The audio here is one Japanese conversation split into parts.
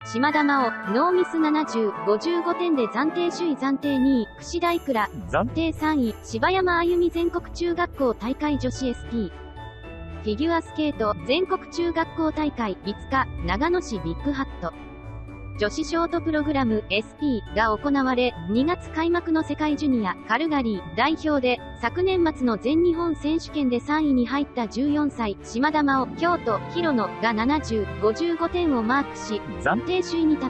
島田真央、ノーミス70、55点で暫定首位暫定2位、櫛田いくら、暫定3位、柴山あゆみ全国中学校大会女子 SP。フィギュアスケート、全国中学校大会5日、長野市ビッグハット。女子ショートプログラム SP が行われ、2月開幕の世界ジュニアカルガリー代表で、昨年末の全日本選手権で3位に入った14歳、島田真央、京都、広野が70、55点をマークし、暫定首位に立った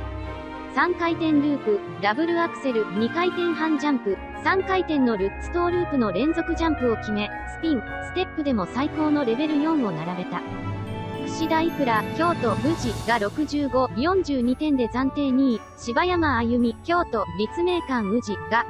。3回転ループ、ダブルアクセル、2回転半ジャンプ、3回転のルッツトーループの連続ジャンプを決め、スピン、ステップでも最高のレベル4を並べた。櫛田いくら、京都、宇治が65、42点で暫定2位、柴山あゆみ、京都、立命館宇治が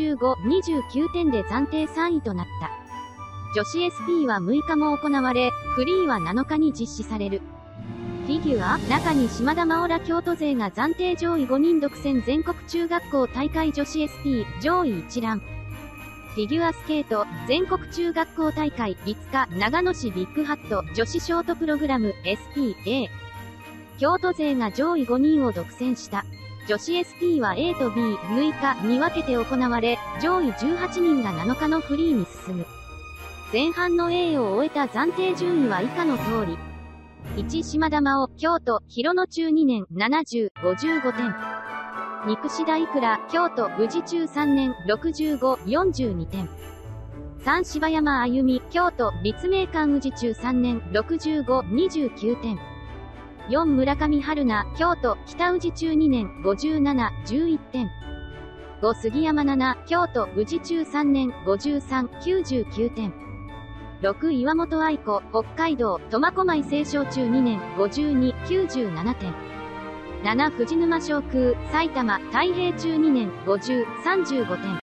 65、29点で暫定3位となった。女子 SP は6日も行われ、フリーは7日に実施される。フィギュア、中に島田真央ら京都勢が暫定上位5人独占全国中学校大会女子 SP 上位一覧。フィギュアスケート、全国中学校大会5日、長野市ビッグハット女子ショートプログラム SP-A。京都勢が上位5人を独占した。女子 SP は A と B6 日に分けて行われ、上位18人が7日のフリーに進む。前半の A を終えた暫定順位は以下の通り。1、島田真央、京都、広野中2年、70、55点。2、櫛田いくら、京都、宇治中3年、65、42点。3、柴山あゆみ、京都、立命館宇治中3年、65、29点。4、村上春菜、京都、北宇治中2年、57、11点。5、杉山奈々、京都、宇治中3年、53、99点。6、岩本愛子、北海道、苫小牧青少中2年、52、97点。7、藤沼翔空、埼玉、太平中2年、50、35点。